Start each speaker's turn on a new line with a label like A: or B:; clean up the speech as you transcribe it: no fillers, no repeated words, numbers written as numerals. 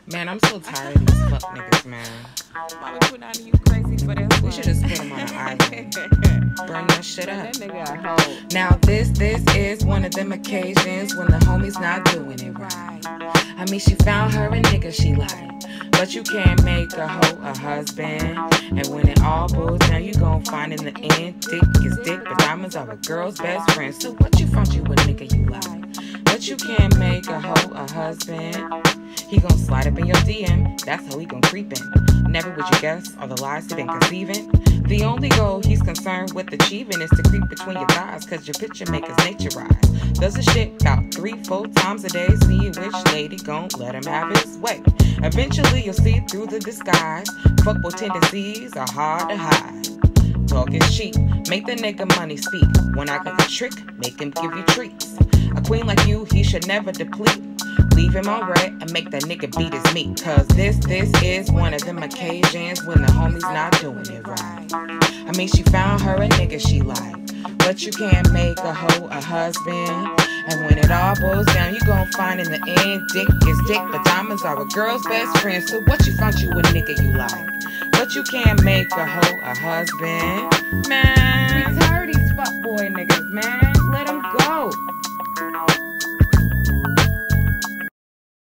A: Man, I'm so tired of these fuck niggas, man.
B: Mama put on you crazy for that.
A: We should just put them on an island. Burn that shit up.
B: That nigga a hoe.
A: Now this is one of them occasions when the homie's not doing it right. I mean, she found her a nigga she like, but you can't make a hoe a husband. And when it all boils down, you gon' find in the end, dick is dick, but diamonds are a girl's best friend. So what you found you a nigga you like, but you can't make a hoe a husband. He gon' slide up in your DM, that's how he gon' creep in. Never would you guess all the lies he been conceiving. The only goal he's concerned with achieving is to creep between your thighs, cause your picture make his nature rise. Does a shit about 3-4 times a day, seeing which lady gon' let him have his way. Eventually you'll see through the disguise, fuckboy tendencies are hard to hide. Talk is cheap, make the nigga money speak. When I got the trick, make him give you treats. A queen like you, he should never deplete. Leave him on red and make that nigga beat his meat. Cause this is one of them occasions when the homie's not doing it right. I mean, she found her a nigga she like, but you can't make a hoe a husband. And when it all boils down, you gon' find in the end, dick is dick, but diamonds are a girl's best friend. So what you found you a nigga you like, but you can't make a hoe a husband, man.